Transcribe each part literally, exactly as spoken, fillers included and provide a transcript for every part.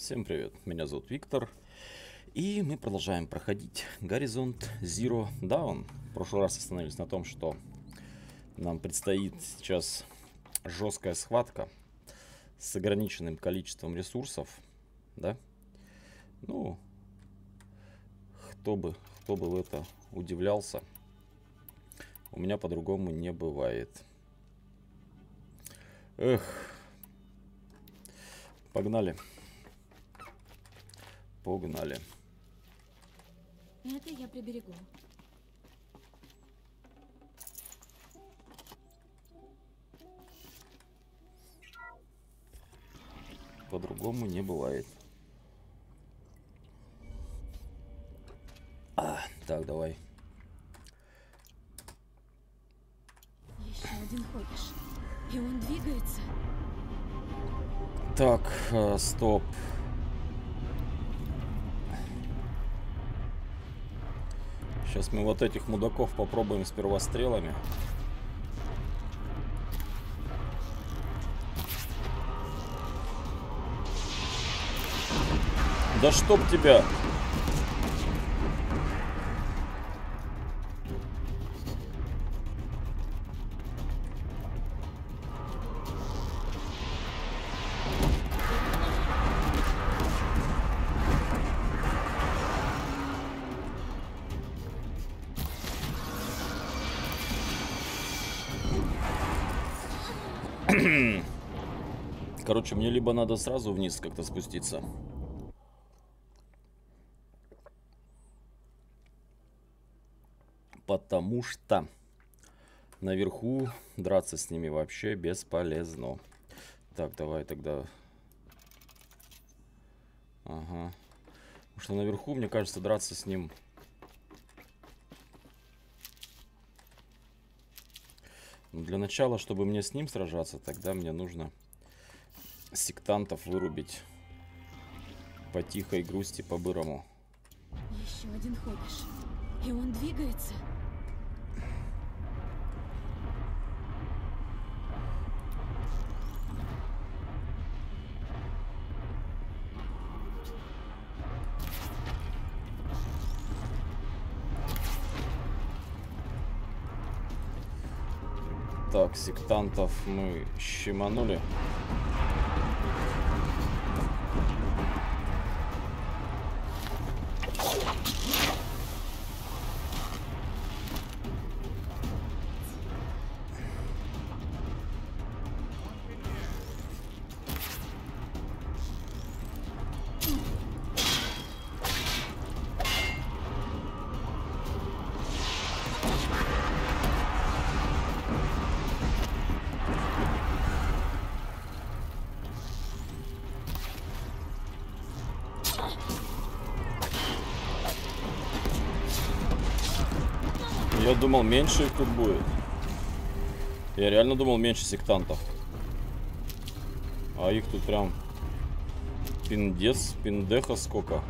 Всем привет, меня зовут Виктор, и мы продолжаем проходить Horizon Zero Dawn. В прошлый раз остановились на том, что нам предстоит сейчас жесткая схватка с ограниченным количеством ресурсов, да? Ну, кто бы, кто бы в это удивлялся, у меня по-другому не бывает. Эх, погнали. Погнали. Это я приберегу. По-другому не бывает. А, так, давай. Еще один ходишь. И он двигается. Так, э, стоп. Сейчас мы вот этих мудаков попробуем сперва стрелами. Да чтоб тебя! Короче, мне либо надо сразу вниз как-то спуститься. Потому что наверху драться с ними вообще бесполезно. Так, давай тогда. Ага. Потому что наверху, мне кажется, драться с ним... Но для начала, чтобы мне с ним сражаться, тогда мне нужно сектантов вырубить по тихой грусти, по-бырому. Еще один ходишь. И он двигается. Так, сектантов мы щеманули. Я думал, меньше их тут будет. Я реально думал, меньше сектантов. А их тут прям пиндец, пиндеха сколько.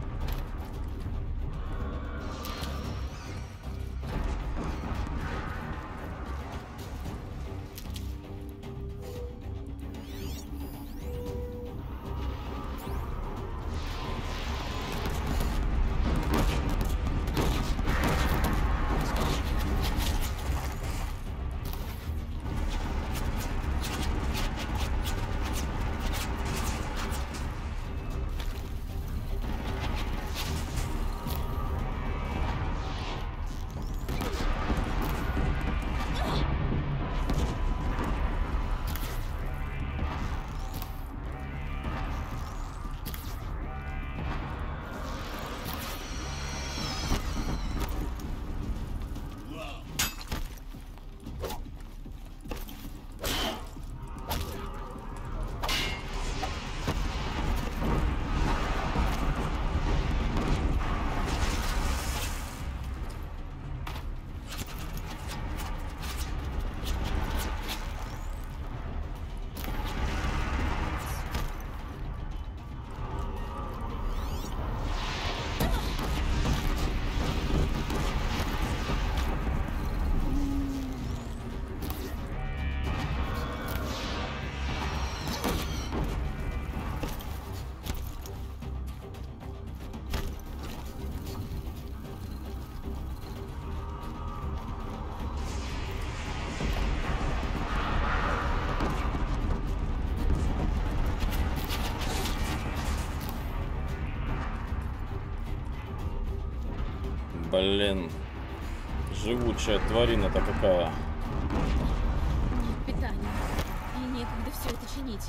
Блин. Живучая тварина-то какая. Нет питания. И некогда все это чинить.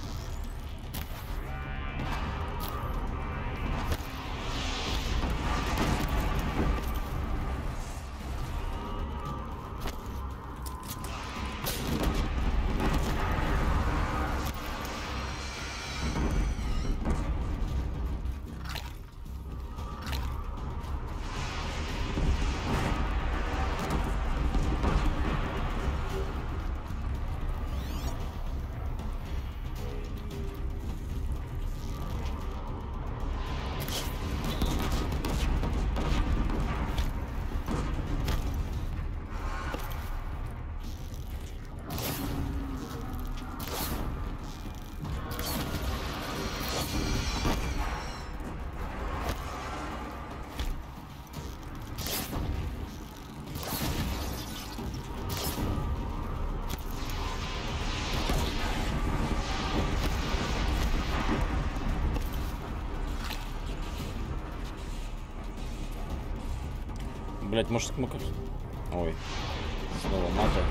Блять, может мы как... Ой, снова мата.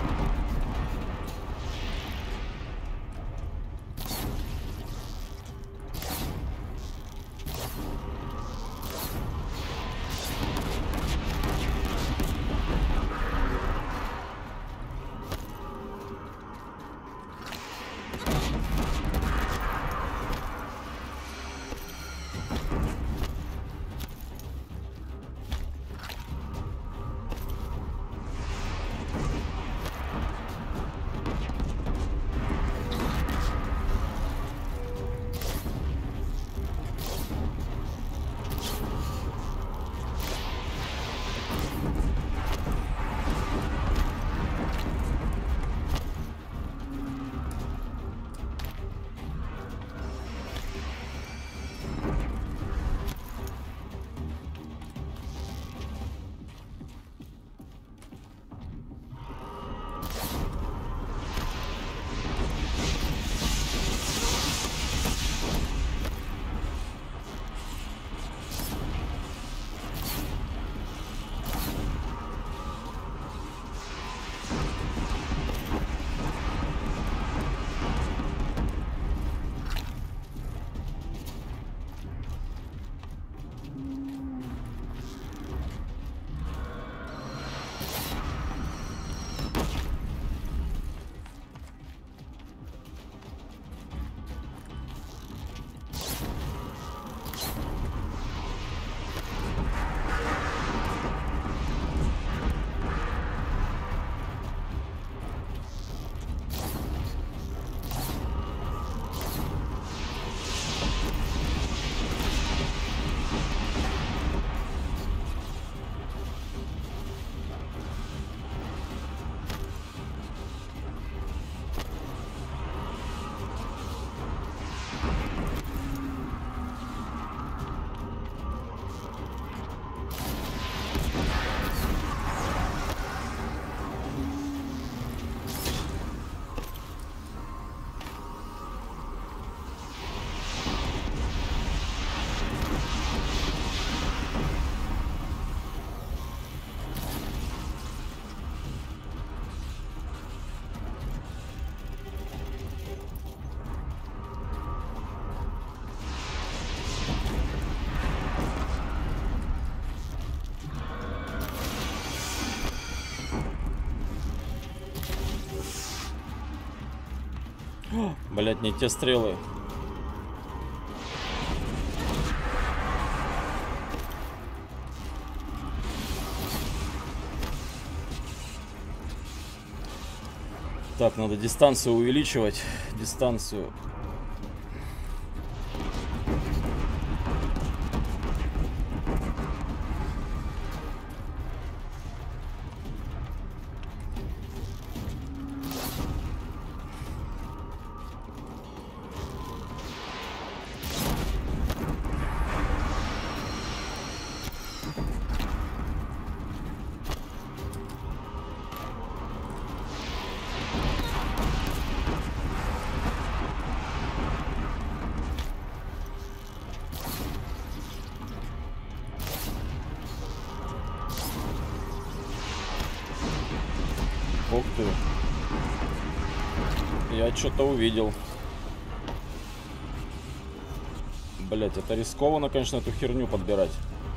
Блять, не те стрелы. Так, надо дистанцию увеличивать. Дистанцию. Я что-то увидел. Блять, это рискованно, конечно, эту херню подбирать.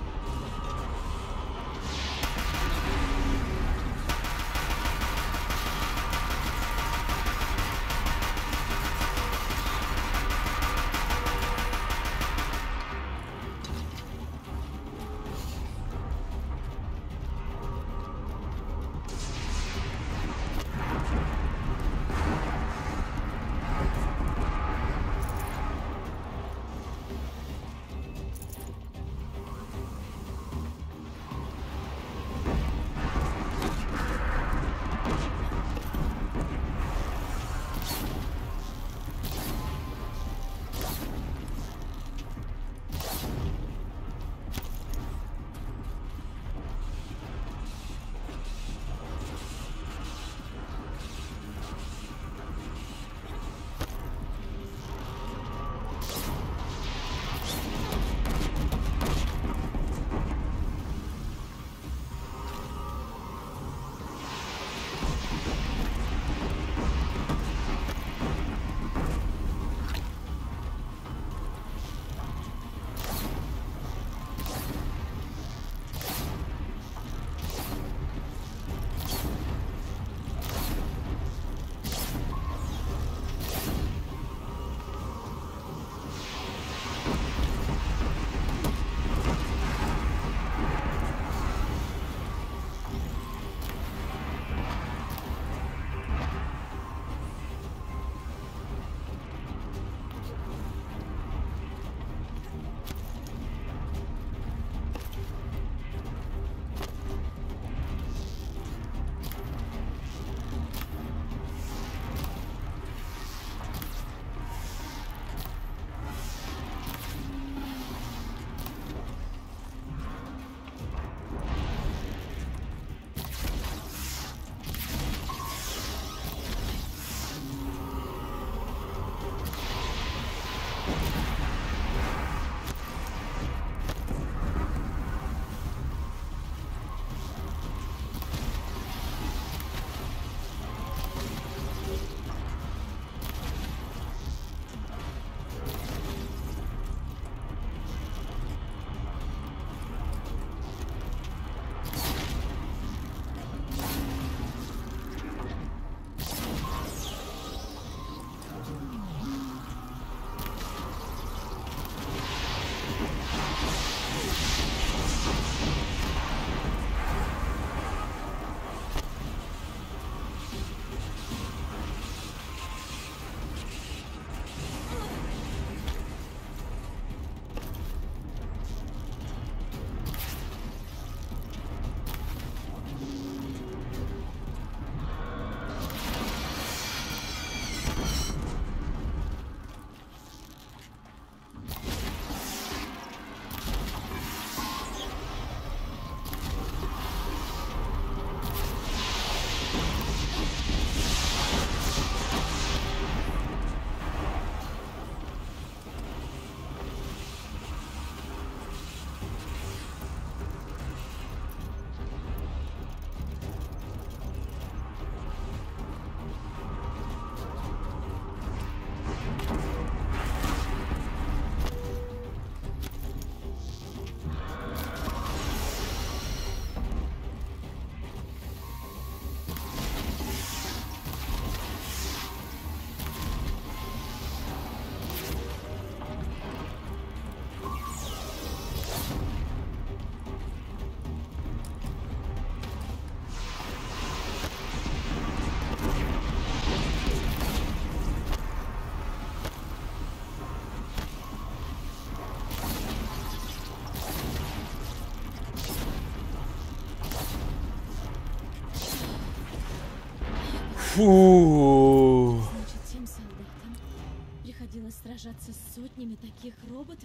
Фу. Значит, тем солдатам приходилось сражаться с сотнями таких роботов?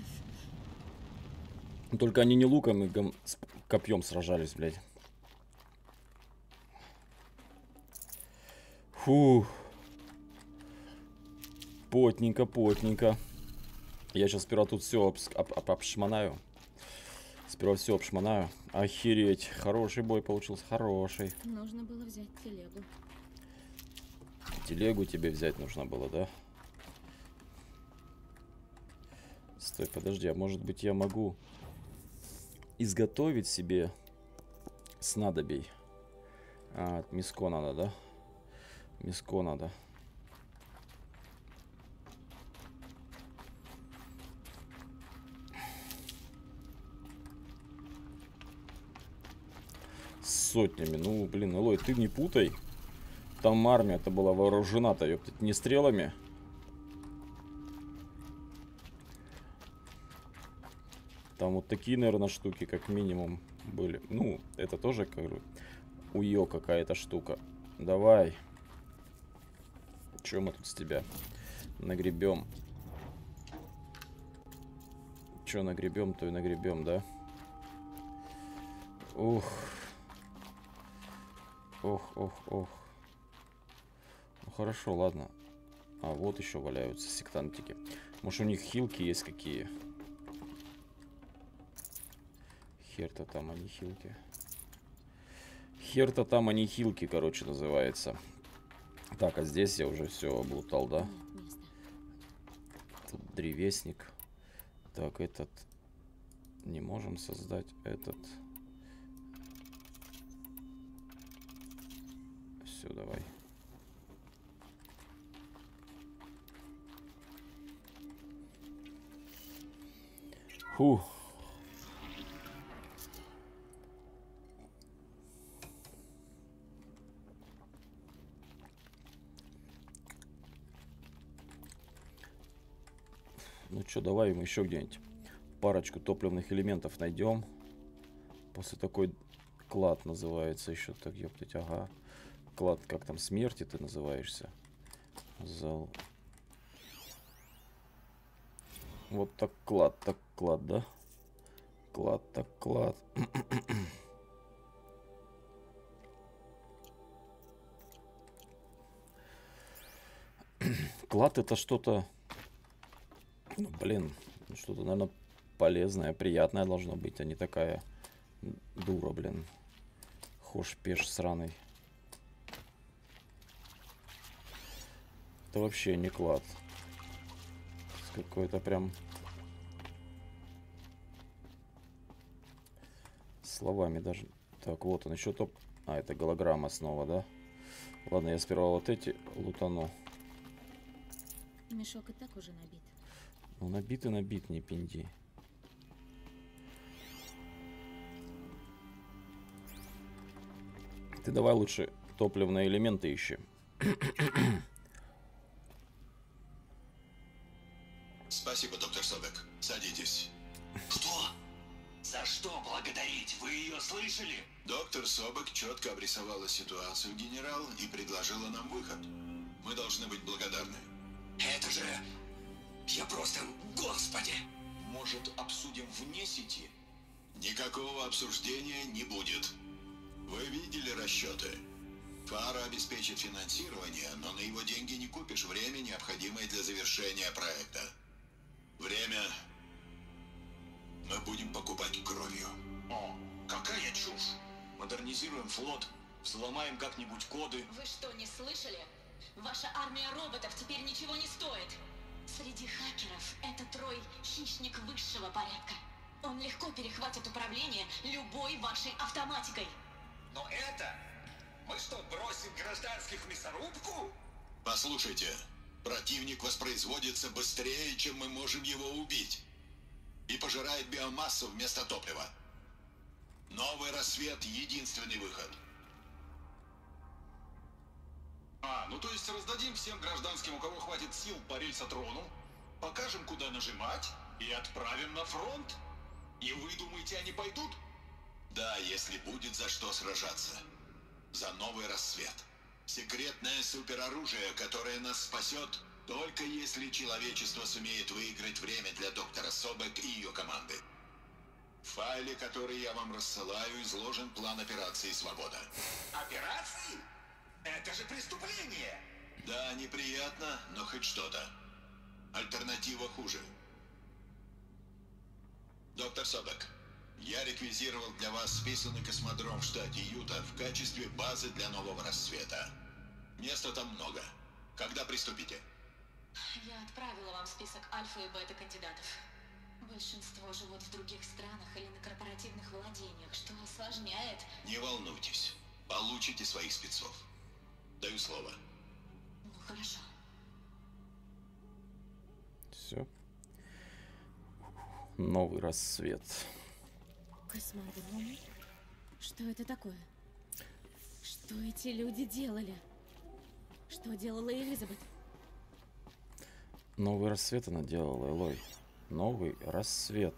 Только они не луком и гом... с копьем сражались, блядь. Фу. Потненько, потненько. Я сейчас сперва тут все обс... об... об... обшмонаю. Сперва все обшмонаю. Охереть. Хороший бой получился, хороший. Нужно было взять телегу. Телегу тебе взять нужно было, да? Стой, подожди, а может быть я могу изготовить себе снадобий? А, миско надо, да? Миско надо. С сотнями. Ну, блин, Элой, ты не путай. Там армия-то была вооружена-то, ёптать, не стрелами. Там вот такие, наверное, штуки, как минимум, были. Ну, это тоже как бы уё какая-то штука. Давай. Чё мы тут с тебя нагребем? Чё нагребем, то и нагребем, да? Ух. Ох, ох, ох. Ну хорошо, ладно. А вот еще валяются сектантики. Может, у них хилки есть какие? Хер-то там они хилки. Хер-то там они хилки, короче, называется. Так, а здесь я уже все облутал, да? Тут древесник. Так, этот не можем создать. Этот. Все, давай. Фу. Ну что, давай мы еще где-нибудь парочку топливных элементов найдем. После такой клад называется еще так, ёптать, ага. Клад, как там, смерти ты называешься? Зал. Вот так клад, так клад, да? Клад, так клад. Клад это что-то... Ну, блин, что-то, наверное, полезное, приятное должно быть, а не такая дура, блин. Хошь-пеш сраный. Это вообще не клад. Какой-то прям... Словами даже. Так, вот он еще топ. А, это голограмма снова, да? Ладно, я сперва вот эти лутану. Мешок и так уже набит. Ну, набит и набит, не пинди. Ты давай лучше топливные элементы ищи. Спасибо, доктор Собек. Садитесь. Что? За что благодарить? Вы ее слышали? Доктор Собек четко обрисовала ситуацию, генерал, и предложила нам выход. Мы должны быть благодарны. Это же... Я просто... Господи! Может, обсудим вне сети? Никакого обсуждения не будет. Вы видели расчеты? Фара обеспечит финансирование, но на его деньги не купишь время, необходимое для завершения проекта. Время мы будем покупать кровью. О, какая чушь! Модернизируем флот, взломаем как-нибудь коды. Вы что, не слышали? Ваша армия роботов теперь ничего не стоит. Среди хакеров этот Трой – хищник высшего порядка. Он легко перехватит управление любой вашей автоматикой. Но это... Мы что, бросим гражданских в мясорубку? Послушайте, противник воспроизводится быстрее, чем мы можем его убить. И пожирает биомассу вместо топлива. Новый рассвет – единственный выход. А, ну то есть раздадим всем гражданским, у кого хватит сил, по рельсотрону, покажем, куда нажимать, и отправим на фронт? И вы думаете, они пойдут? Да, если будет за что сражаться. За новый рассвет. Секретное супероружие, которое нас спасет, только если человечество сумеет выиграть время для доктора Собек и ее команды. В файле, который я вам рассылаю, изложен план операции «Свобода». Операции? Это же преступление! Да, неприятно, но хоть что-то. Альтернатива хуже. Доктор Собек, я реквизировал для вас списанный космодром в штате Юта в качестве базы для нового рассвета. Места там много. Когда приступите? Я отправила вам список альфа и бета кандидатов. Большинство живут в других странах или на корпоративных владениях, что осложняет... Не волнуйтесь. Получите своих спецов. Даю слово. Ну, хорошо. Все. Новый рассвет. Космодром? Что это такое? Что эти люди делали? Что делала Элизабет? Новый рассвет она делала, Элой. Новый рассвет.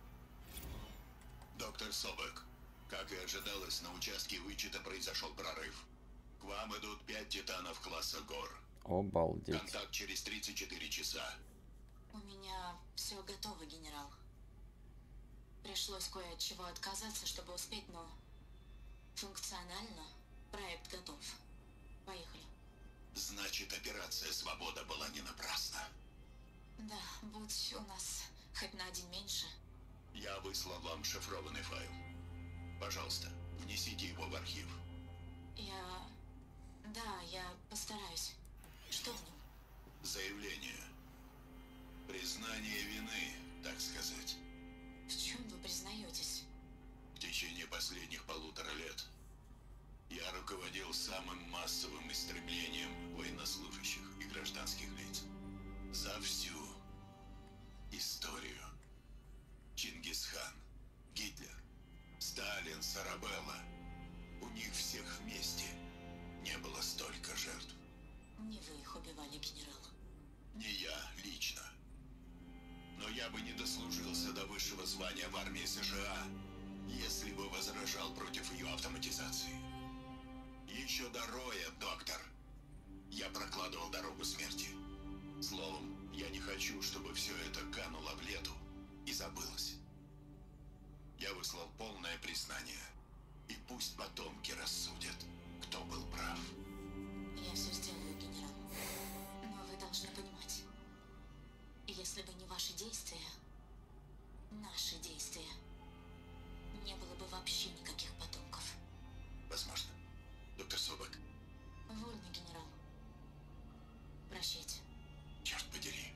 Доктор Собек, как и ожидалось, на участке вычета произошел прорыв. К вам идут пять титанов класса Гор. Обалдеть. Контакт через тридцать четыре часа. У меня все готово, генерал. Пришлось кое от чего отказаться, чтобы успеть, но функционально проект готов. Поехали. Значит, операция «Свобода» была не напрасна. Да, будь у нас хоть на один меньше. Я выслал вам шифрованный файл. Пожалуйста, внесите его в архив. Я... Да, я постараюсь. Что в нем? Заявление. Признание вины, так сказать. В чем вы признаетесь? В течение последних полутора лет я руководил самым массовым истреблением военнослужащих и гражданских лиц. За всю историю. Чингисхан, Гитлер, Сталин, Сарабелла. У них всех вместе не было столько жертв. Не вы их убивали, генерал. Не я лично. Но я бы не дослужился до высшего звания в армии США, если бы возражал против ее автоматизации. Еще до Роя, доктор, я прокладывал дорогу смерти. Словом, я не хочу, чтобы все это кануло в лету и забылось. Я выслал полное признание. И пусть потомки рассудят, кто был прав. Я все сделаю, генерал. Но вы должны понимать, если бы не ваши действия, наши действия, не было бы вообще никаких потомков. Возможно. Доктор Собек, Вольно, генерал. Прощайте. черт подери.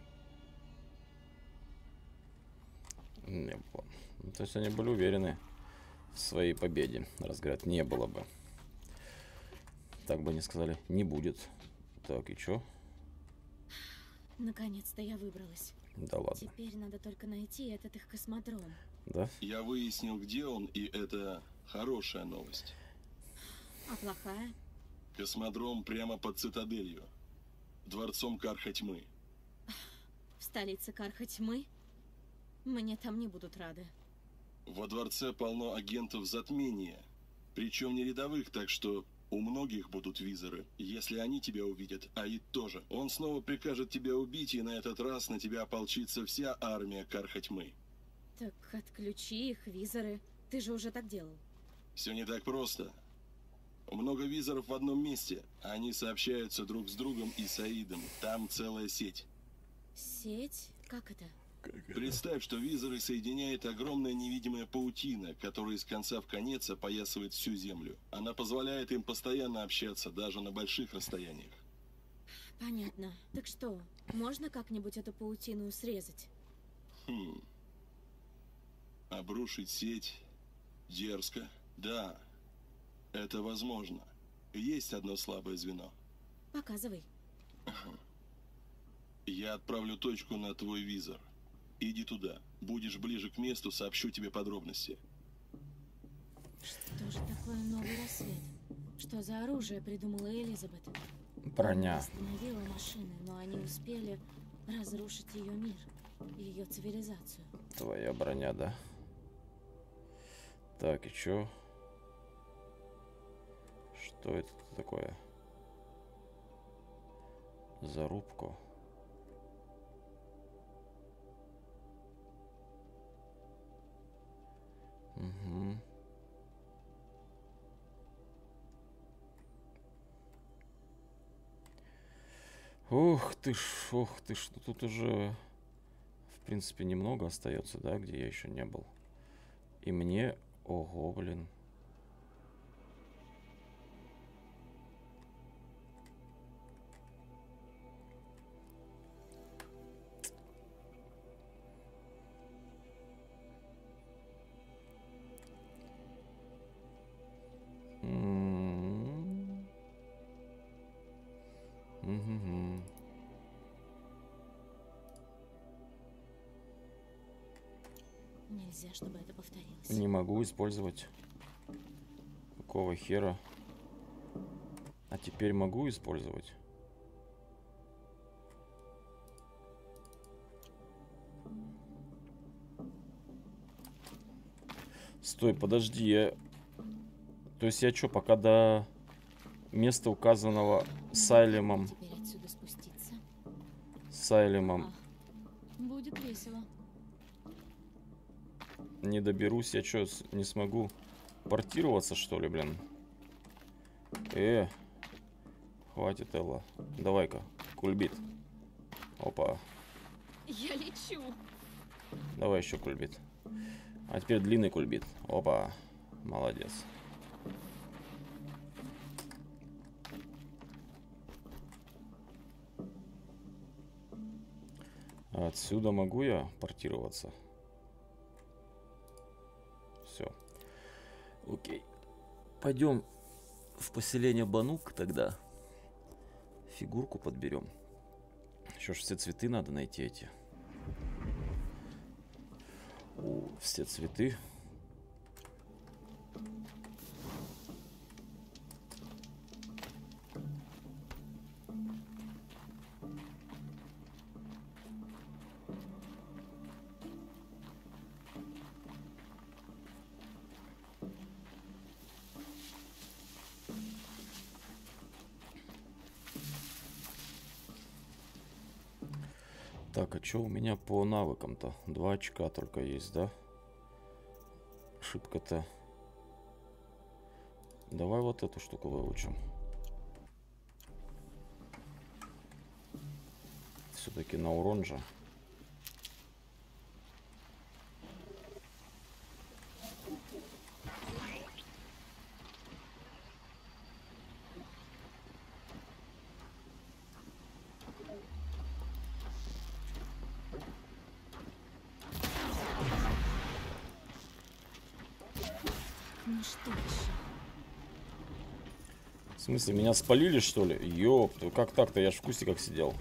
Не было. Ну, то есть они были уверены в своей победе. Раз говорят, не было бы. Так бы они сказали, не будет. Так, и чё? Наконец-то я выбралась. Да ладно. Теперь надо только найти этот их космодром. Да? Я выяснил, где он, и это хорошая новость. А плохая? Космодром прямо под цитаделью. Дворцом Карха Тьмы. В столице Карха Тьмы? Мне там не будут рады. Во дворце полно агентов затмения. Причем не рядовых, так что у многих будут визоры, если они тебя увидят, а и тоже. Он снова прикажет тебя убить, и на этот раз на тебя ополчится вся армия Карха Тьмы. Так отключи их, визоры. Ты же уже так делал. Все не так просто. Много визоров в одном месте. Они сообщаются друг с другом и с Аидом. Там целая сеть. Сеть? Как это? Представь, что визоры соединяет огромная невидимая паутина, которая из конца в конец опоясывает всю Землю. Она позволяет им постоянно общаться, даже на больших расстояниях. Понятно. Так что, можно как-нибудь эту паутину срезать? Хм. Обрушить сеть? Дерзко? Да. Это возможно. Есть одно слабое звено. Показывай. Я отправлю точку на твой визор. Иди туда. Будешь ближе к месту, сообщу тебе подробности. Что же такое новый рассвет? Что за оружие придумала Элизабет? Броня. Она остановила машины, но они успели разрушить ее мир, ее цивилизацию. Твоя броня, да? Так, и чё? Что это такое? Зарубку. Угу. Ох ты ж, ох ты ж, ну тут уже, в принципе, немного остается, да, где я еще не был. И мне, ого, блин. Угу. Нельзя, чтобы это повторилось. Не могу использовать. Какого хера? А теперь могу использовать? Стой, подожди, я... То есть я что, пока до места, указанного Сайлемом... Теперь отсюда спуститься. Сайлемом А, будет весело. не доберусь, я что, не смогу портироваться, что ли, блин? Э, хватит, Элла. Давай-ка, кульбит. Опа. Я лечу. Давай еще кульбит. А теперь длинный кульбит. Опа. Молодец. Отсюда могу я портироваться? Все. Окей. Пойдем в поселение Банук тогда. Фигурку подберем. Еще ж все цветы надо найти эти. О, все цветы. Так, а что у меня по навыкам-то? Два очка только есть, да? Ошибка-то. Давай вот эту штуку выучим. Все-таки на урон же. Ну что еще? В смысле, меня спалили, что ли? Ёпта, как так-то? Я ж в кустиках сидел.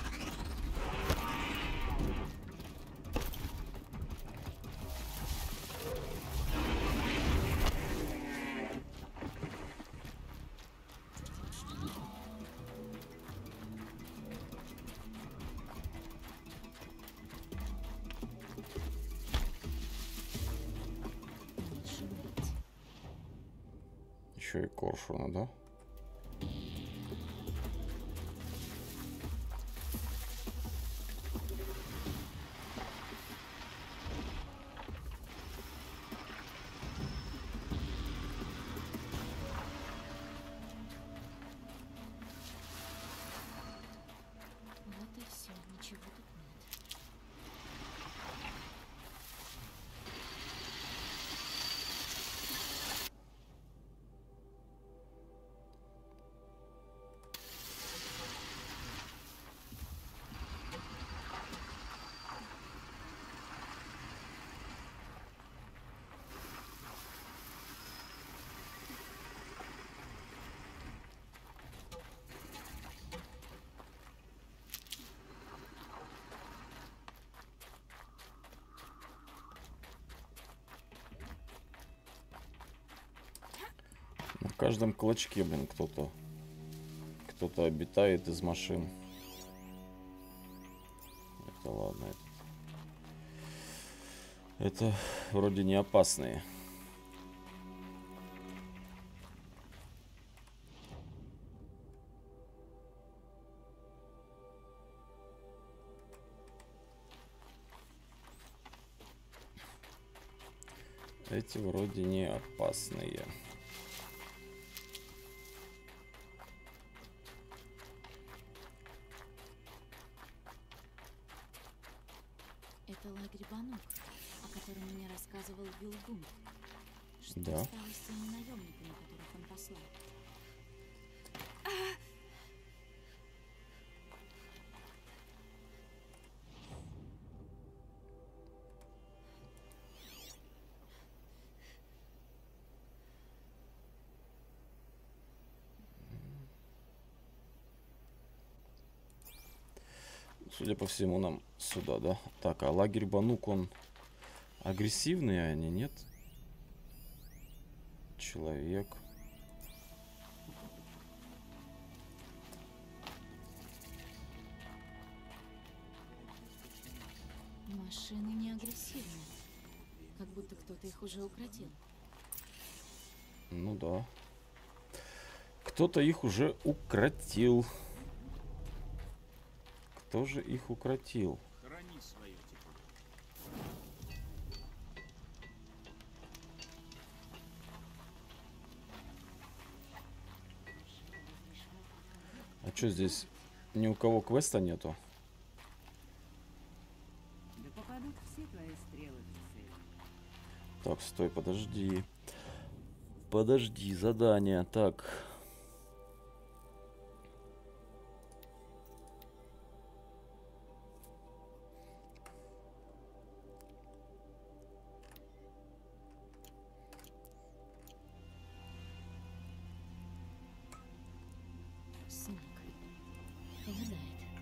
Может быть. Еще и коршуна, да? Вот и все. Ничего тут нет. На каждом клочке, блин, кто-то кто-то обитает из машин. Это ладно. Это, это вроде не опасные. Эти вроде не опасные. Это лагерь Банук, о котором мне рассказывал Вилгун. Что Да. стало с теми наемниками, которых он послал? судя по всему, нам сюда, да? Так, а лагерь Банук, он агрессивный, а они нет? Человек. Машины не агрессивные. Как будто кто-то их уже укротил. Ну да. Кто-то их уже укротил. Кто же их укротил? Храни свое тепло. А что здесь? Ни у кого квеста нету? Да попадут все твои стрелы в цель. Так, стой, подожди. Подожди, задание. Так. Сынок. Помогает.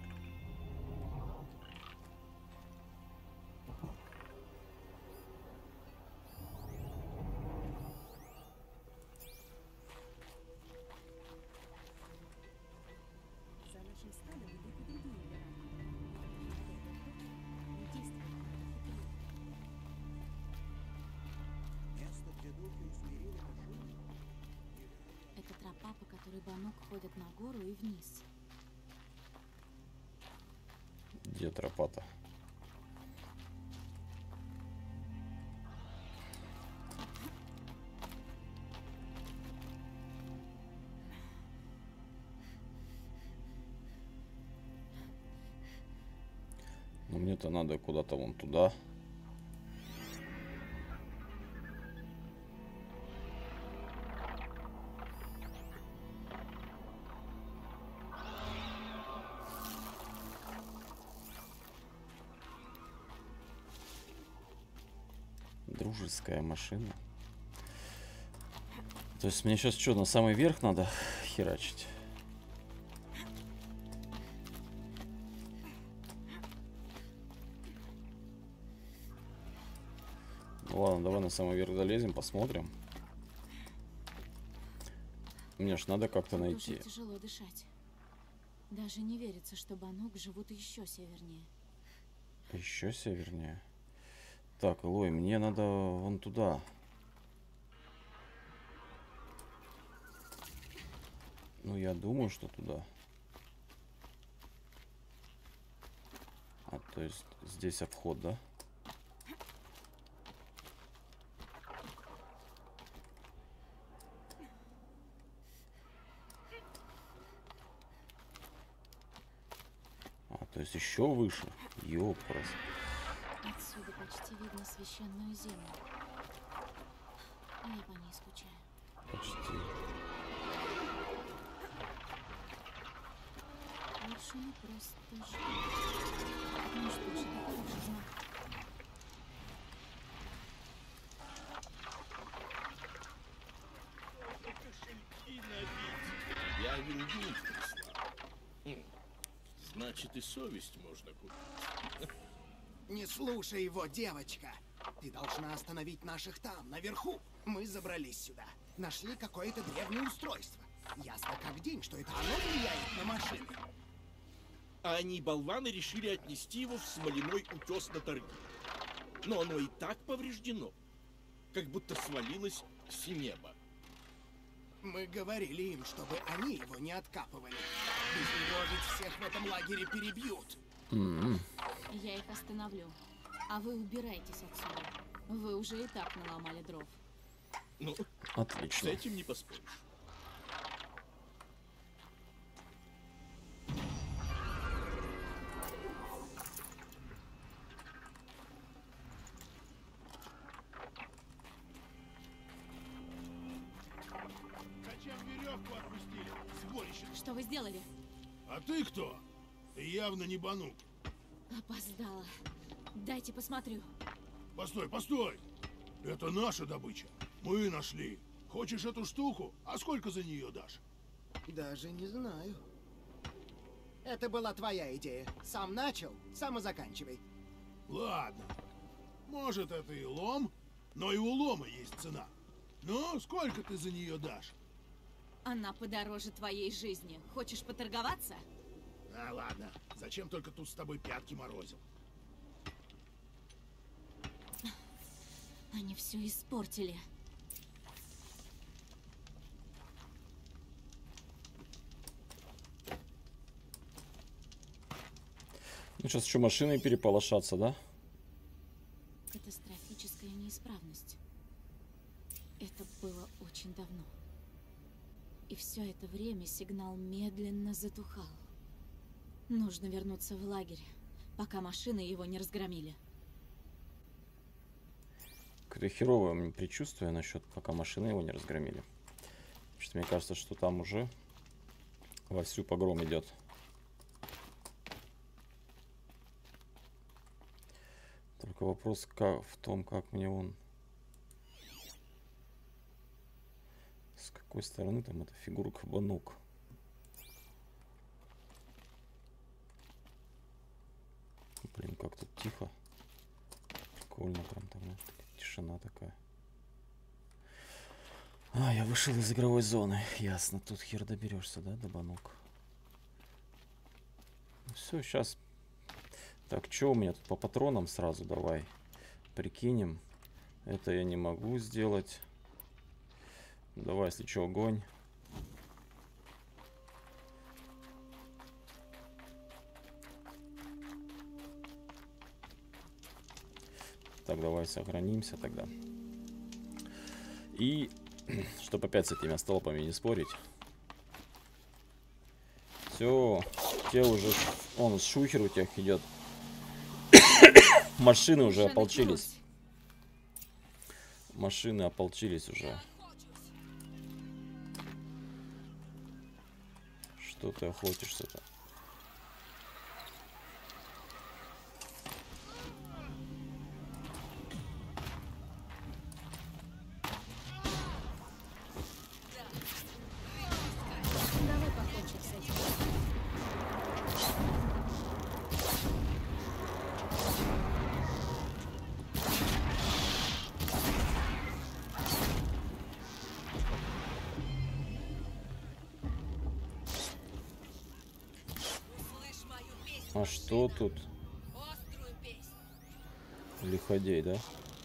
За нашим стадом идут и другие города. Действуй. Место, где духи усмирили шум. Это тропа, по которой Банук ходит на гору и вниз. Где тропа-то? Ну мне-то надо куда-то вон туда. Дружеская машина. То есть мне сейчас что, на самый верх надо херачить? Ну ладно, давай на самый верх залезем, посмотрим. Мне ж надо как-то Тут найти. уже тяжело дышать. Даже не верится, что Банук живут еще севернее. Еще севернее. Так, Лой, мне надо вон туда. Ну, я думаю, что туда. А, то есть здесь обход, да? А, то есть еще выше. Ёпрос. Отсюда почти видно священную землю. Я по ней скучаю. Почти. Больше не просто жить. Ну что ж, это хороший знак. Я Виндун прислал. Значит, и совесть можно купить. Не слушай его, девочка. Ты должна остановить наших там, наверху. Мы забрались сюда. Нашли какое-то древнее устройство. Ясно как день, что это оно влияет на машины. А они, болваны, решили отнести его в смоляной утес на торги. Но оно и так повреждено. Как будто свалилось с неба. Мы говорили им, чтобы они его не откапывали. Без него ведь всех в этом лагере перебьют. М-м. Я их остановлю. А вы убирайтесь отсюда. Вы уже и так наломали дров. Ну, с Отлично. этим не поспоришь. Зачем веревку отпустили? Сборище. Что вы сделали? А ты кто? Ты явно не Банук. Опоздала. Дайте посмотрю. Постой, постой! Это наша добыча. Мы нашли. Хочешь эту штуку? А сколько за нее дашь? Даже не знаю. Это была твоя идея. Сам начал, сам и заканчивай. Ладно. Может, это и лом, но и у лома есть цена. Ну, сколько ты за нее дашь? Она подороже твоей жизни. Хочешь поторговаться? А, ладно. Зачем только тут с тобой пятки морозил? Они все испортили. Ну, сейчас еще машины переполошатся, да? Катастрофическая неисправность. Это было очень давно. И все это время сигнал медленно затухал. Нужно вернуться в лагерь, пока машины его не разгромили. Какое-то херовое мне предчувствие насчет, пока машины его не разгромили. Потому что мне кажется, что там уже вовсю погром идет. Только вопрос как, в том, как мне он... С какой стороны там эта фигура кабанок? Блин, как тут тихо. Прикольно прям там, ну, тишина такая. А, я вышел из игровой зоны. Ясно, тут хер доберешься, да, до банок. Ну, все, сейчас. Так, что у меня тут по патронам сразу давай прикинем. Это я не могу сделать. Давай, если что, огонь. Так, давай сохранимся тогда. И, чтобы опять с этими столпами не спорить. Все, те уже, он шухер у тех идет. Машины уже ополчились. Машины ополчились уже. Что ты охотишься-то? Давай покончим с этим. А что тут? Лиходей, да?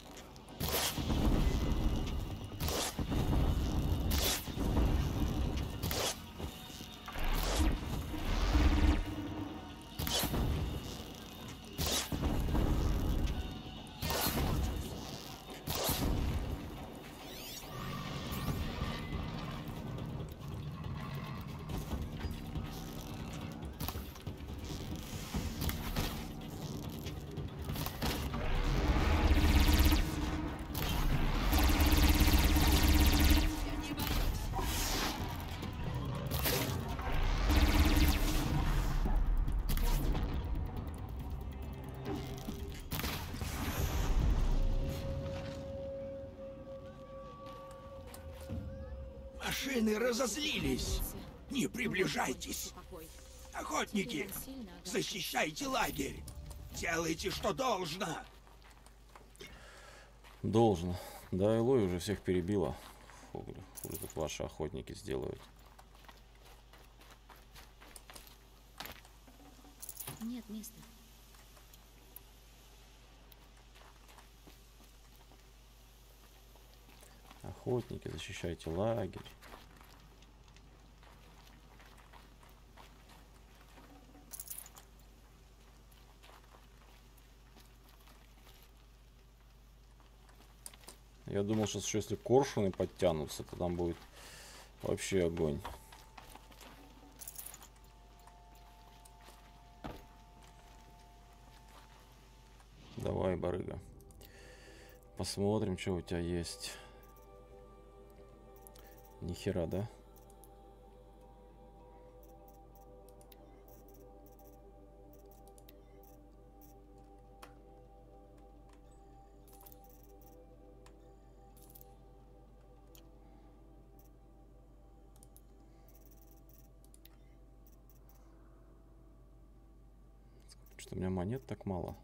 Машины разозлились. Не приближайтесь. Охотники, защищайте лагерь. Делайте, что должно. Должно. Да, Элой уже всех перебила. Фу, хуже тут ваши охотники сделают. Нет места. Охотники, защищайте лагерь. Я думал, что если коршуны подтянутся, то там будет вообще огонь. Давай, барыга. Посмотрим, что у тебя есть. Ни хера, да? Что-то у меня монет так мало.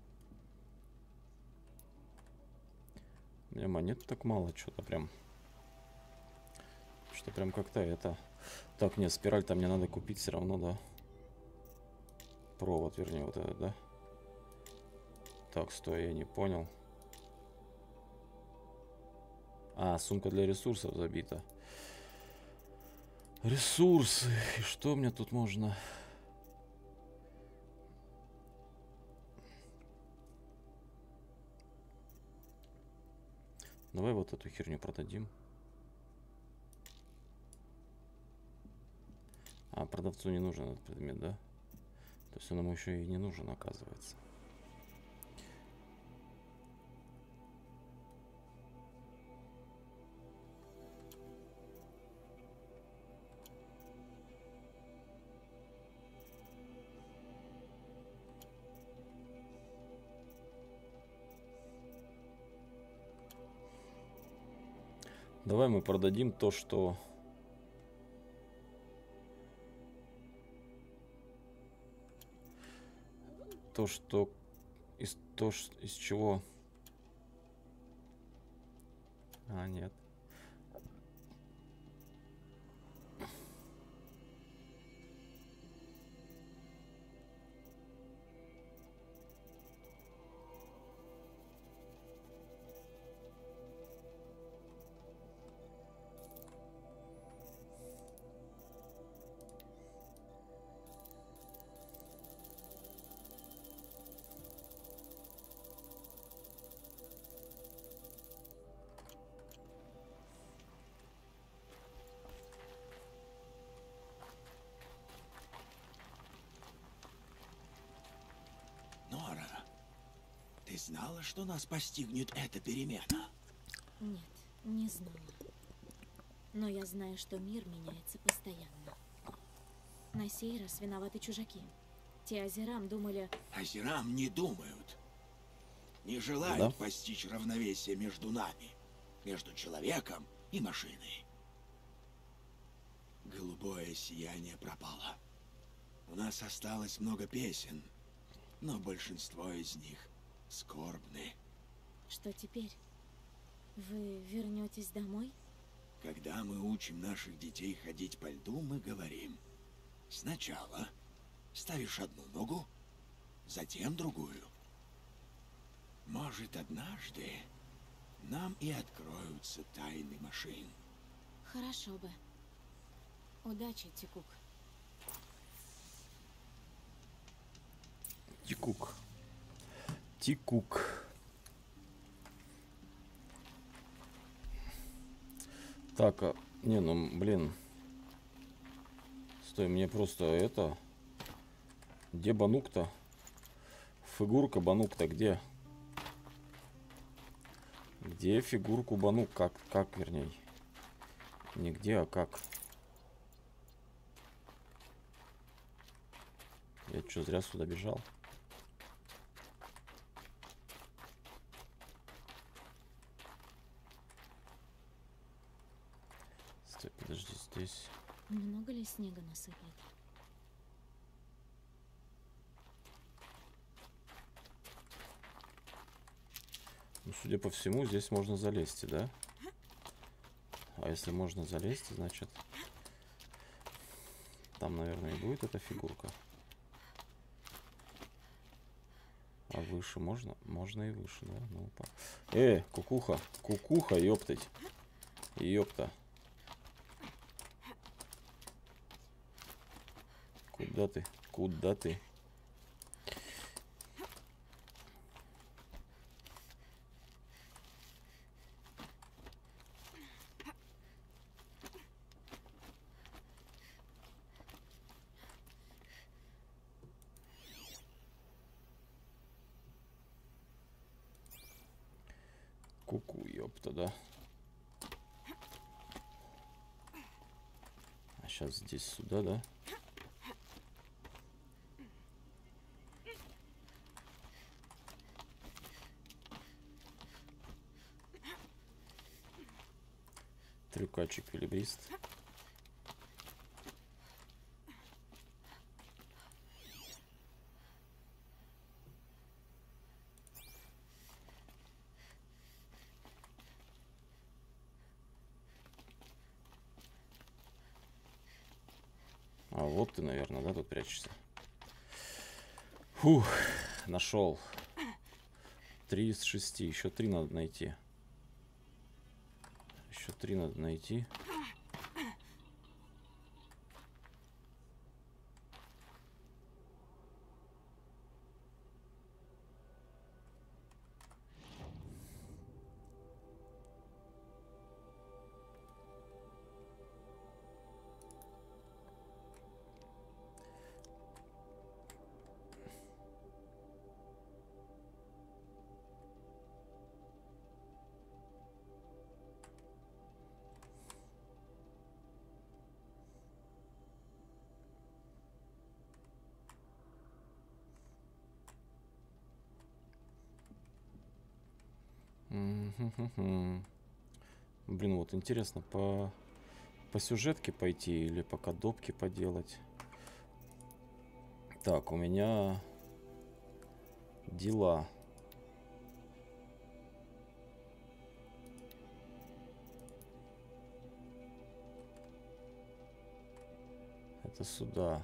У меня монет так мало, что-то прям. Что прям как-то это. Так, нет, спираль-то мне надо купить все равно, да. Провод, вернее, вот этот, да. Так, стой, я не понял. А, сумка для ресурсов забита. Ресурсы. И что мне тут можно? Давай вот эту херню продадим. А, продавцу не нужен этот предмет, да? То есть он ему еще и не нужен, оказывается. Давай мы продадим то, что... То, что... Из, то, из чего... А, нет. Знала, что нас постигнет эта перемена? Нет, не знала. Но я знаю, что мир меняется постоянно. На сей раз виноваты чужаки. Те Азерам думали... Азерам не думают. Не желают да? постичь равновесие между нами. Между человеком и машиной. Голубое сияние пропало. У нас осталось много песен, но большинство из них скорбны. Что теперь? Вы вернетесь домой? Когда мы учим наших детей ходить по льду, мы говорим: сначала ставишь одну ногу, затем другую. Может, однажды нам и откроются тайны машин. Хорошо бы. Удачи, Тикук. Тикук. Тикук. Так, а, не, ну, блин. Стой, мне просто это... Где Банук-то? Фигурка Банук-то где? Где фигурку Банук? Как, как, вернее? Не где, а как? Я что, зря сюда бежал? Стой, подожди, здесь. Много ли снега насыпает? Ну, судя по всему, здесь можно залезть, да? А если можно залезть, значит... Там, наверное, и будет эта фигурка. А выше можно? Можно и выше, да? Ну, по... Э, кукуха! Кукуха, ёптать! Ёпта! Куда ты? Куда ты? Ку-ку, ёпта, да. А сейчас здесь сюда, да? Трюкач-эквилибрист. А вот ты, наверное, да, тут прячешься. Фух, нашел. Три из шести. Еще три надо найти. Еще три надо найти. Блин, вот интересно, по, по сюжетке пойти или по кодопке поделать. Так, у меня дела. Это сюда.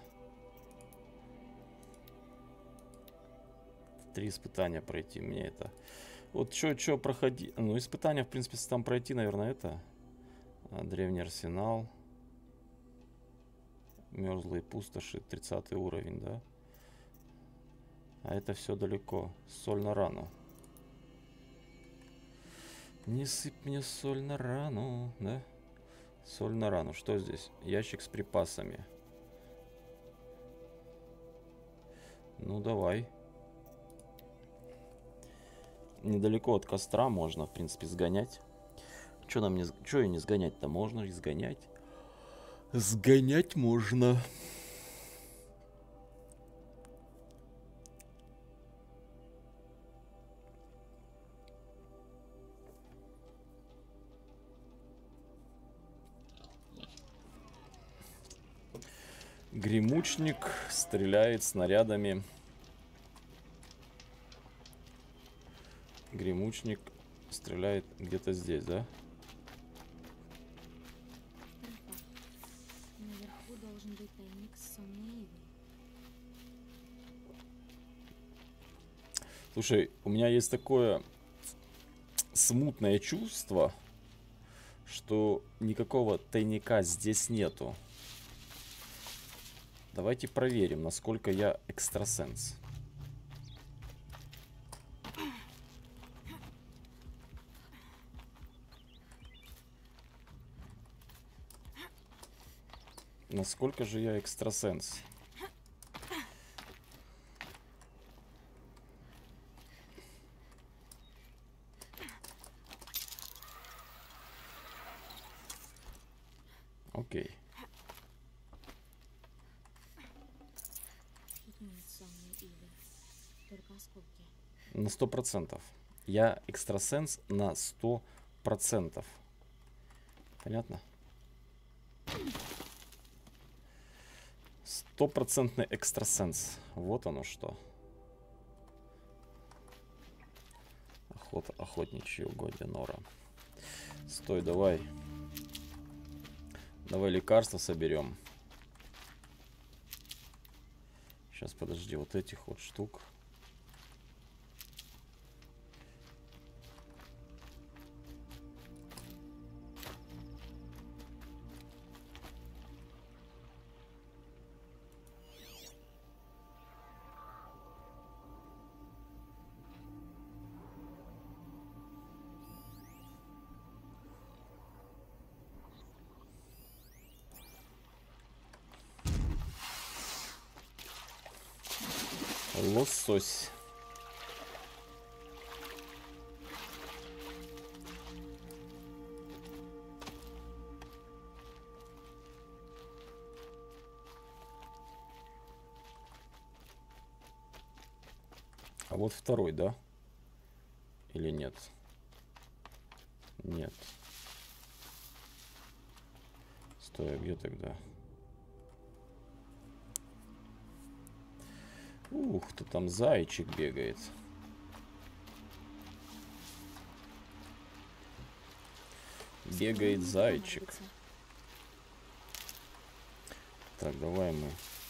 Три испытания пройти. Мне это... Вот что проходи... Ну, испытания, в принципе, там пройти, наверное, это... Древний арсенал. Мерзлые пустоши. тридцатый уровень, да? А это все далеко. Соль на рану. Не сыпь мне соль на рану, да? Соль на рану. Что здесь? Ящик с припасами. Ну, давай. Недалеко от костра можно, в принципе, сгонять. Что нам не... Что и не сгонять-то? Можно и сгонять. Сгонять можно. Гремучник стреляет снарядами. Гремучник стреляет где-то здесь, да? Наверху должен быть тайник с сонной Ивой. Слушай, у меня есть такое смутное чувство, что никакого тайника здесь нету. Давайте проверим, насколько я экстрасенс. Насколько же я экстрасенс? Окей. Тут нет сонной Ивы, только осколки. На сто процентов. Я экстрасенс на сто процентов. Понятно? Стопроцентный экстрасенс. Вот оно что. Охота, охотничьи угодья нора. Стой, давай. Давай лекарства соберем. Сейчас, подожди, вот этих вот штук. Лосось. А вот второй, да? Или нет? Нет. Стой, а где тогда? Ух, кто там зайчик бегает. Бегает зайчик. Так, давай мы.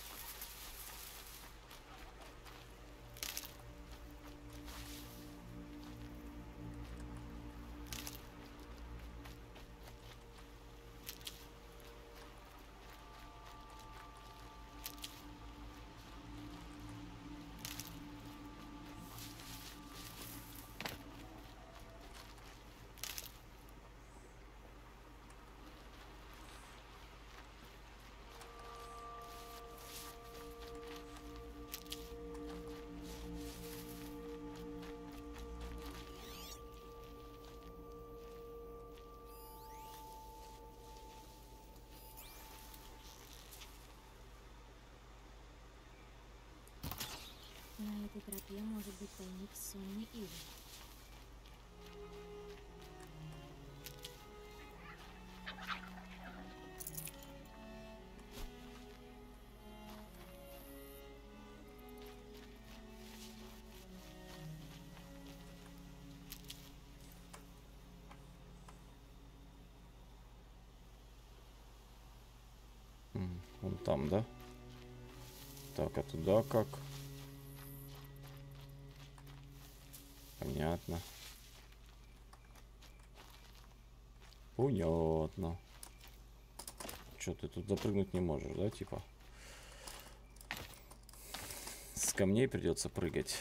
На этой тропе может быть тайник сонной ивы. М, Вон там, да? Так, а туда как? Понятно. Понятно. Чё, ты тут запрыгнуть не можешь, да, типа? С камней придется прыгать.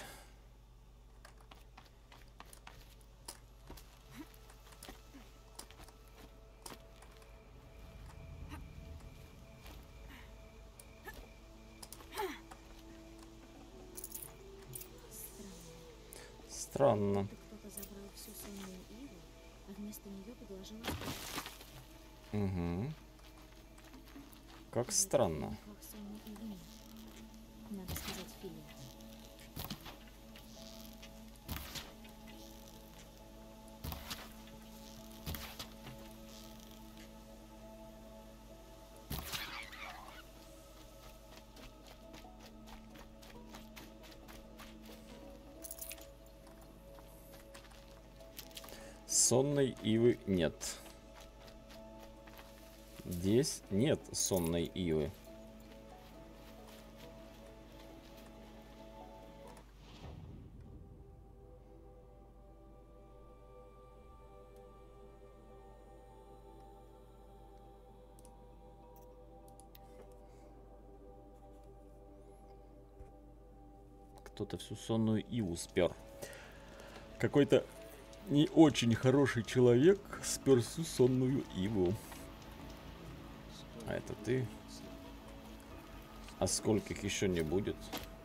Странно. Кто-то забрал всю сонную иву, а вместо нее подложил. Угу. Как странно. Как сонной ивы нет. Надо сказать Филе. Сонной ивы нет. Здесь нет сонной ивы. Кто-то всю сонную иву спер. Какой-то не очень хороший человек спер всю сонную иву. А это ты? А скольких еще не будет?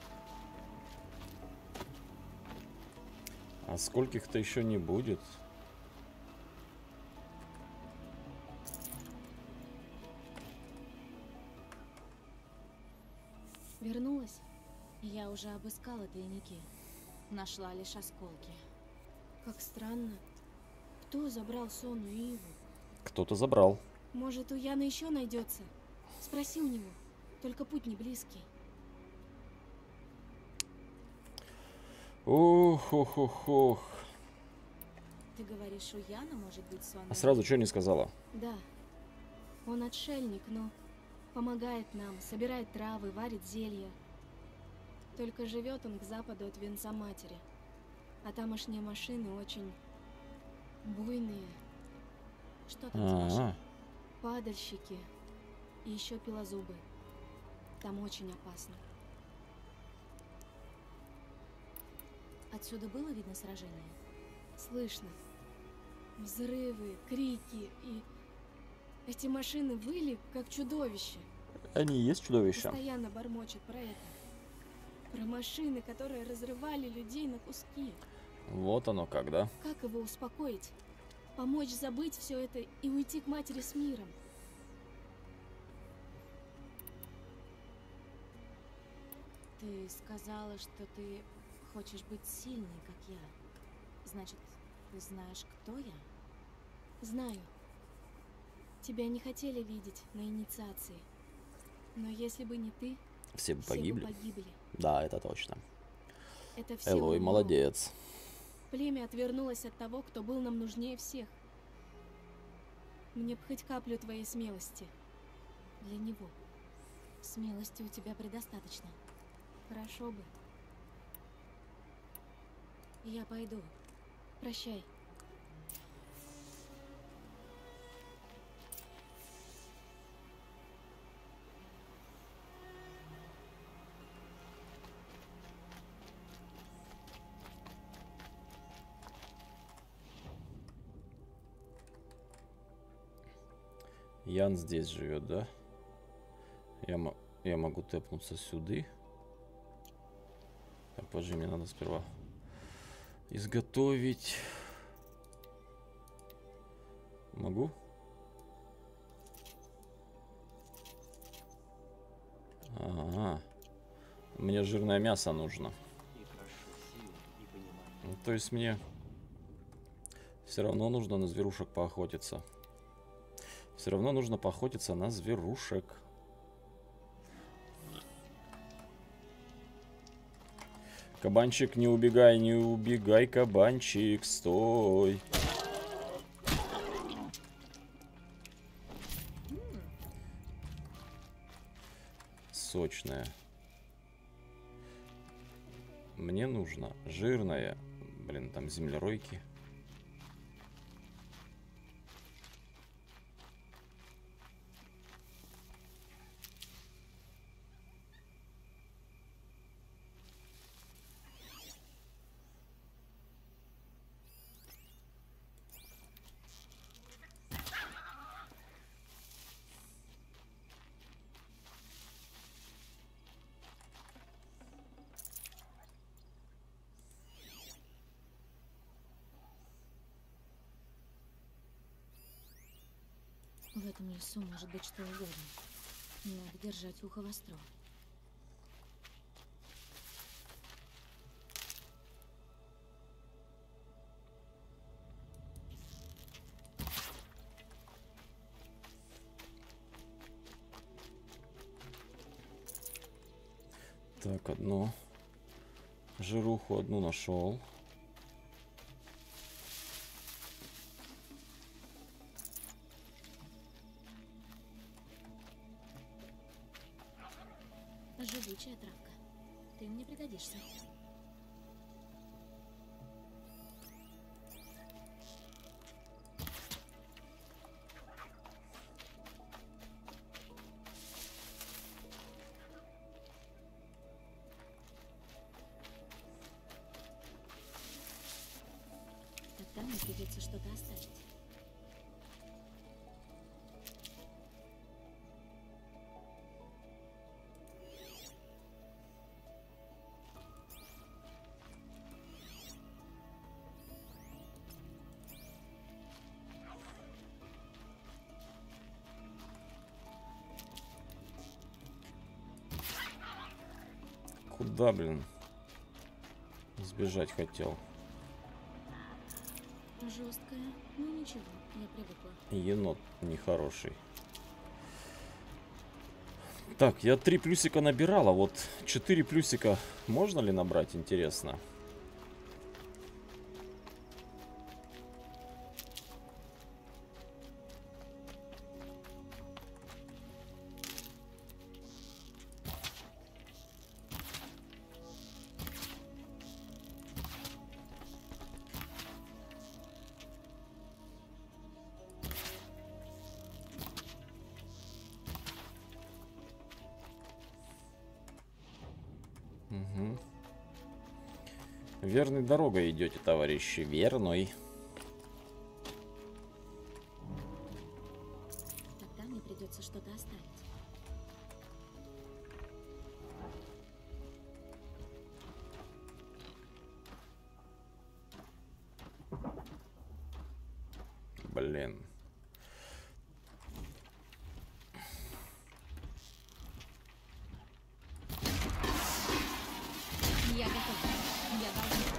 А скольких-то еще не будет? Вернулась. Я уже обыскала тайники. Нашла лишь осколки. Как странно. Кто забрал сонную иву? Кто-то забрал. Может, у Яны еще найдется? Спроси у него. Только путь не близкий. Ох, ох, ох, ох. Ты говоришь, у Яна может быть сонная? А сразу что не сказала? Да. Он отшельник, но помогает нам, собирает травы, варит зелья. Только живет он к западу от венца матери. А тамошние машины очень буйные. Что там А-а-а. с машин? Падальщики и еще пилозубы. Там очень опасно. Отсюда было видно сражение? Слышно. Взрывы, крики и... Эти машины выли, как чудовища. Они и есть чудовища. Постоянно бормочет про это. Про машины, которые разрывали людей на куски. Вот оно как, да? Как его успокоить? Помочь забыть все это и уйти к матери с миром? Ты сказала, что ты хочешь быть сильной, как я. Значит, ты знаешь, кто я? Знаю. Тебя не хотели видеть на инициации. Но если бы не ты, Все бы все погибли. бы погибли. Да, это точно. Это все Элой умно. молодец. Племя отвернулось от того, кто был нам нужнее всех. Мне б хоть каплю твоей смелости. Для него. Смелости у тебя предостаточно. Хорошо бы. Я пойду. Прощай. Ян здесь живет, да? Я, я могу тэпнуться сюда. Так, подожди, мне надо сперва изготовить. Могу? Ага. Мне жирное мясо нужно. Ну, то есть мне все равно нужно на зверушек поохотиться. Все равно нужно поохотиться на зверушек. Кабанчик, не убегай, не убегай, кабанчик, стой. Сочная. Мне нужно жирная. Блин, там землеройки. В этом лесу может быть что угодно. Надо держать ухо востро. Так, одну жируху одну нашел. Живучая травка. Ты мне пригодишься. Тогда мне придется что-то оставить. Куда, блин? Сбежать хотел. Жесткая, ну ничего, я привыкла. Енот нехороший. Так, я три плюсика набирал, а вот четыре плюсика можно ли набрать, интересно? Угу. Верной дорогой идете, товарищи, верной. Тогда мне придется что-то оставить. Блин. Я готова. Я должна.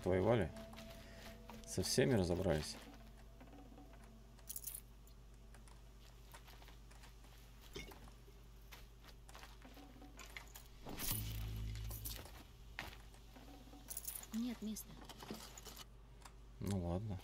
отвоевали? Со всеми разобрались? Нет места. Ну ладно.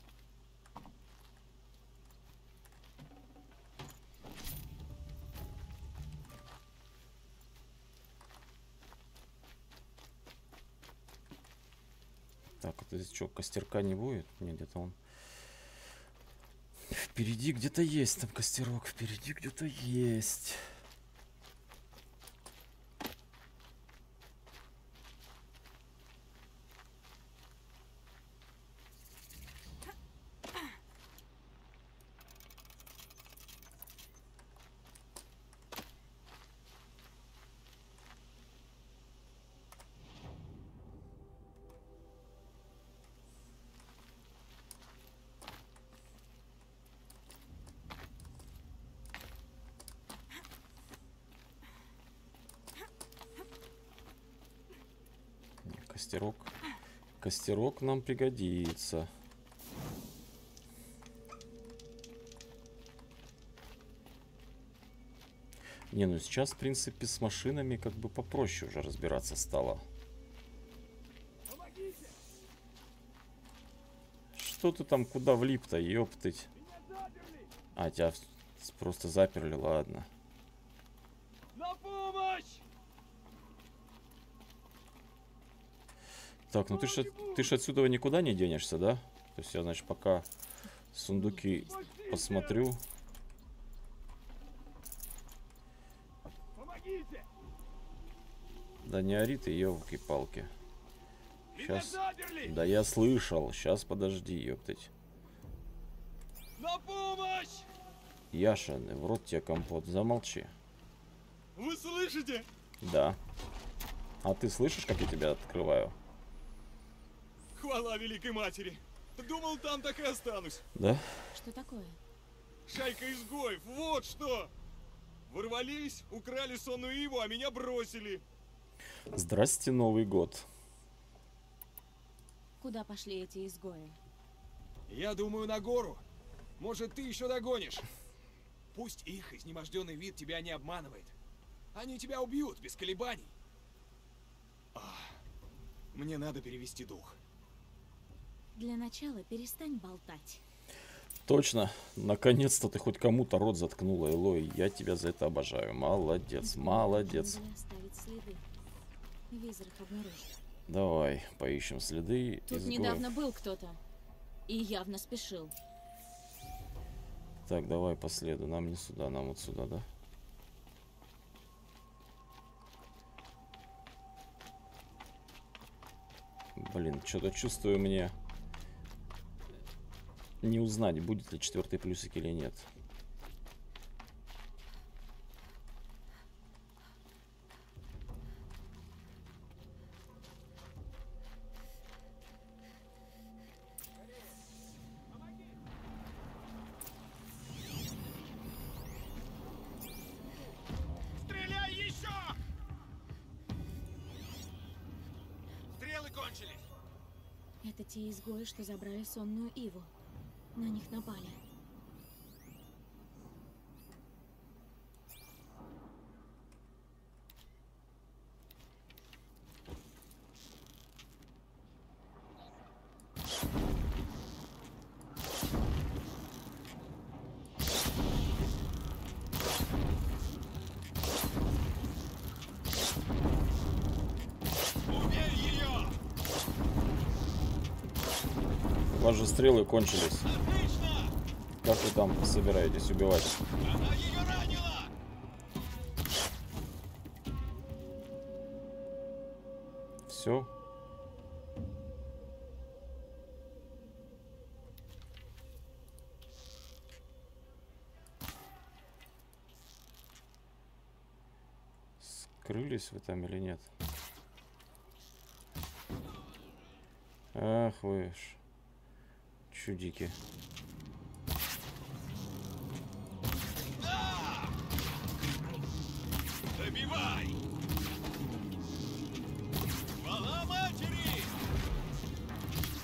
Так, это здесь что, костерка не будет? Нет, где-то он. Впереди где-то есть там костерок. Впереди где-то есть. Костерок. Костерок нам пригодится. Не, ну сейчас, в принципе, с машинами как бы попроще уже разбираться стало. Что ты там, куда влип-то, ёптыть? А, тебя просто заперли, ладно. На помощь! Так, ну ты ж, ты ж отсюда никуда не денешься, да? То есть я, значит, пока сундуки посмотрю. Помогите! Да не ори ты, ёлки-палки. Сейчас. Да я слышал. Сейчас, подожди, ёптать. На помощь! Яша, в рот тебе компот. Замолчи. Вы слышите? Да. А ты слышишь, как я тебя открываю? Хвала Великой Матери. Думал, там так и останусь. Да? Что такое? Шайка изгоев, вот что! Ворвались, украли сонную Иву, а меня бросили. Здрасте, Новый год. Куда пошли эти изгои? Я думаю, на гору. Может, ты еще догонишь. Пусть их изнеможденный вид тебя не обманывает. Они тебя убьют без колебаний. Ах, мне надо перевести дух. Для начала перестань болтать. Точно. Наконец-то ты хоть кому-то рот заткнула, Элой. Я тебя за это обожаю. Молодец, молодец. Следы. Визор их обнаружит. Давай, поищем следы. Тут изгоев. недавно был кто-то. И явно спешил. Так, давай по следу. Нам не сюда, нам вот сюда, да? Блин, что-то чувствую мне не узнать, будет ли четвертый плюсик или нет. Стреляй еще! Стрелы кончились. Это те изгои, что забрали сонную Иву. На них напали. Убей ее! У вас же стрелы кончились. Как вы там собираетесь убивать? Она ее ранила! Все. Скрылись вы там или нет? Ах вы ж чудики. Добивай! Хвала матери!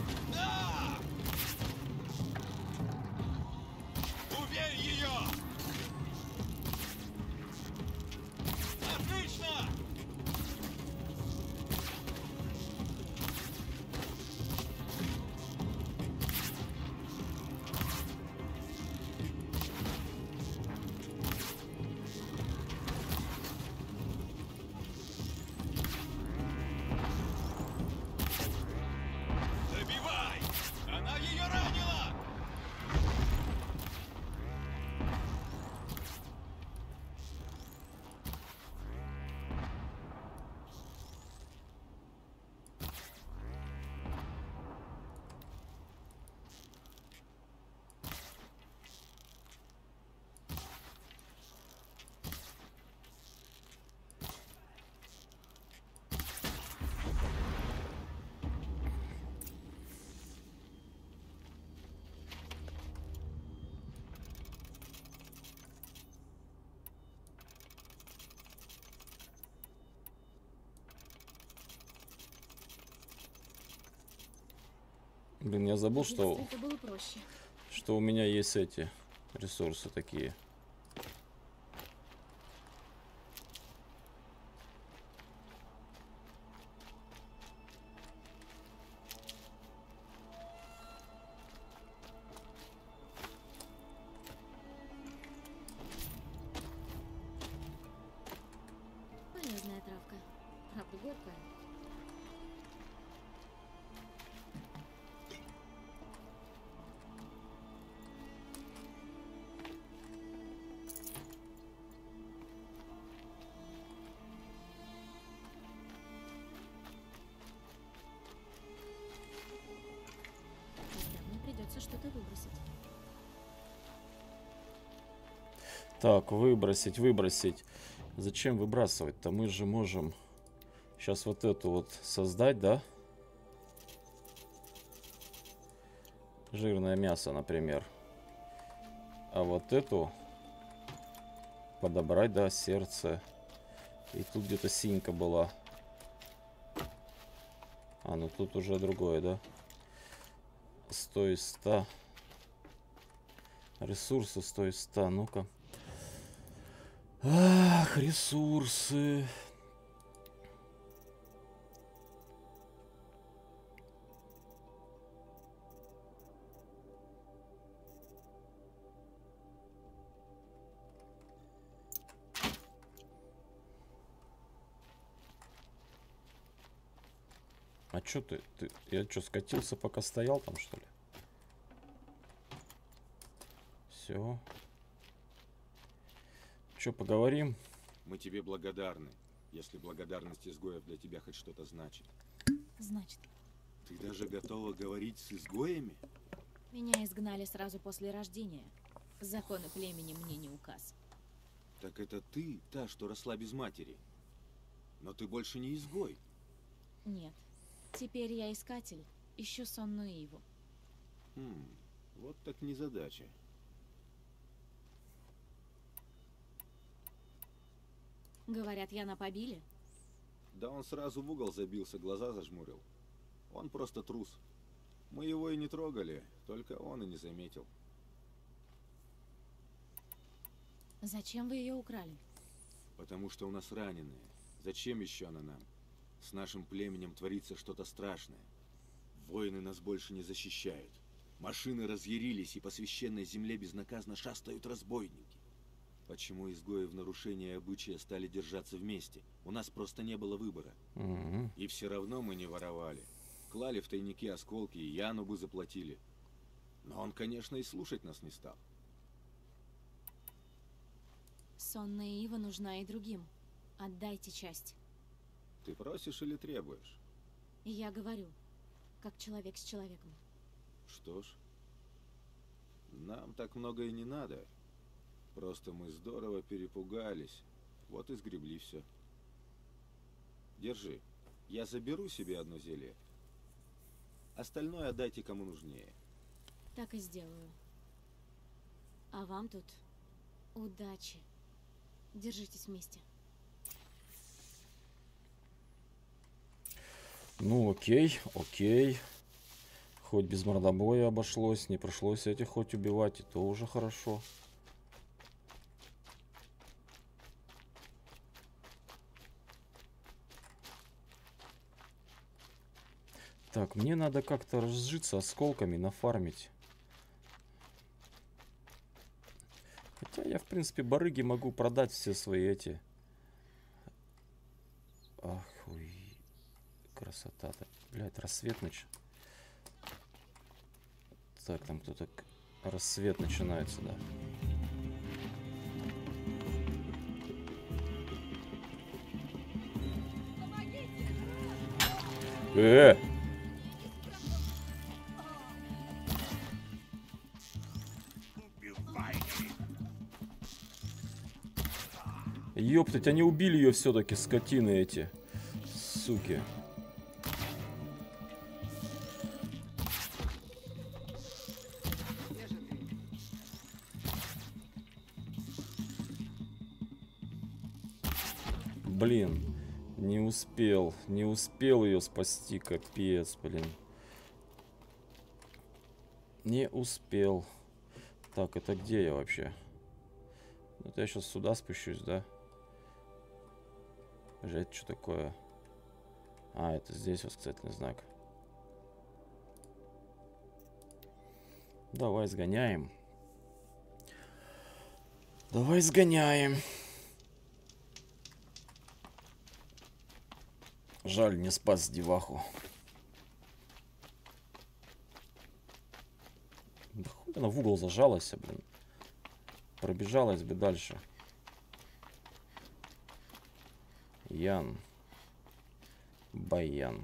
Блин, я забыл, что, Это было проще. что у меня есть эти ресурсы такие. Полезная травка. Правда, горькая. Тогда мне придется что-то выбросить. Так, выбросить, выбросить. Зачем выбрасывать-то? Мы же можем сейчас вот эту вот создать, да? Жирное мясо, например. А вот эту подобрать, да, сердце. И тут где-то синька была. А, ну тут уже другое, да? сто из ста. Ресурсы сто из ста. Ну-ка. Ах, ресурсы. А чё ты, ты? Я чё, скатился, пока стоял там, что ли? Все. Чё, поговорим? Мы тебе благодарны, если благодарность изгоев для тебя хоть что-то значит. Значит, Ты даже готова говорить с изгоями? меня изгнали сразу после рождения. Законы племени мне не указ. Так это ты, та, что росла без матери. Но ты больше не изгой. Нет. Теперь я искатель. Ищу сонную Иву. Хм, вот так незадача. Говорят, Яна побили? Да он сразу в угол забился, глаза зажмурил. Он просто трус. Мы его и не трогали, только он и не заметил. Зачем вы ее украли? Потому что у нас раненые. Зачем еще она нам? С нашим племенем творится что-то страшное. Воины нас больше не защищают. Машины разъярились, и по священной земле безнаказанно шастают разбойники. Почему изгои в нарушении обычая стали держаться вместе? У нас просто не было выбора. Mm-hmm. И все равно мы не воровали. Клали в тайники осколки, и Яну бы заплатили. Но он, конечно, и слушать нас не стал. Сонная Ива нужна и другим. Отдайте часть. Ты просишь или требуешь? И я говорю, как человек с человеком. Что ж, нам так много и не надо. Просто мы здорово перепугались. Вот и сгребли все. Держи. Я заберу себе одно зелье. Остальное отдайте кому нужнее. Так и сделаю. А вам тут удачи. Держитесь вместе. Ну, окей, окей. Хоть без мордобоя обошлось, не пришлось этих хоть убивать, и то уже хорошо. Так, мне надо как-то разжиться осколками, нафармить. Хотя я, в принципе, барыги могу продать все свои эти. Ах, уй. Красота-то. Блядь, рассвет нач... Так, там кто-то... Рассвет начинается, да. Э! Ёптать, они убили ее все-таки, скотины эти. Суки. Блин, не успел, не успел ее спасти, капец, блин. Не успел. Так, это где я вообще? Это я сейчас сюда спущусь, да? Это что такое? А, это здесь восклицательный знак. Давай сгоняем. Давай сгоняем. Жаль, не спас деваху. Да хуй она в угол зажалась, блин. Пробежалась бы дальше. Ян. Баян.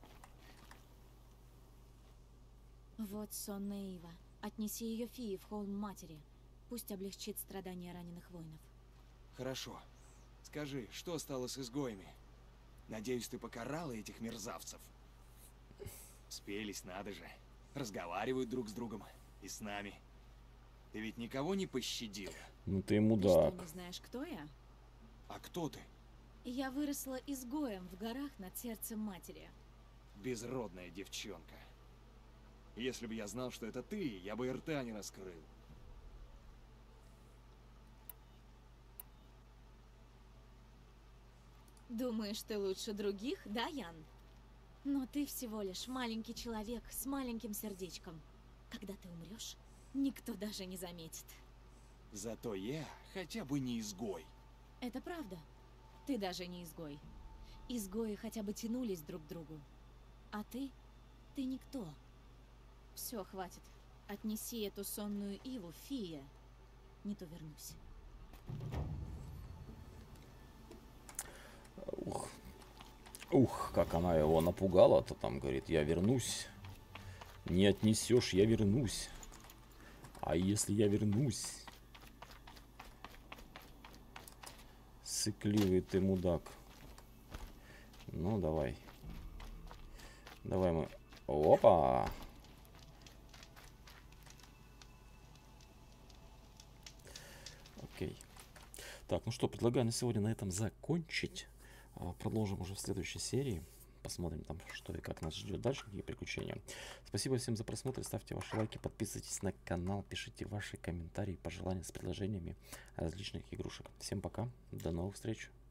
Вот сонная Ива. Отнеси ее Фии в холм матери. Пусть облегчит страдания раненых воинов. Хорошо. Скажи, что стало с изгоями? Надеюсь, ты покарала этих мерзавцев. Спелись, надо же. Разговаривают друг с другом. И с нами. Ты ведь никого не пощадил? Ну ты мудак. Ты что, не знаешь, кто я? А кто ты? Я выросла изгоем в горах над сердцем матери. Безродная девчонка. Если бы я знал, что это ты, я бы и рта не раскрыл. Думаешь, ты лучше других, да, Ян? Но ты всего лишь маленький человек с маленьким сердечком. Когда ты умрешь, никто даже не заметит. Зато я хотя бы не изгой. Это правда. Ты даже не изгой. Изгои хотя бы тянулись друг к другу. А ты? Ты никто. Все, хватит. Отнеси эту сонную Иву, Фия. Не то вернусь. Ух. Ух, как она его напугала-то там, говорит, я вернусь. Не отнесешь, я вернусь. А если я вернусь? Сыкливый ты мудак. Ну, давай. Давай мы... Опа! Окей. Так, ну что, предлагаю на сегодня на этом закончить. Продолжим уже в следующей серии. Посмотрим там, что и как нас ждет дальше, какие приключения. Спасибо всем за просмотр. Ставьте ваши лайки, подписывайтесь на канал, пишите ваши комментарии, пожелания с предложениями различных игрушек. Всем пока, до новых встреч.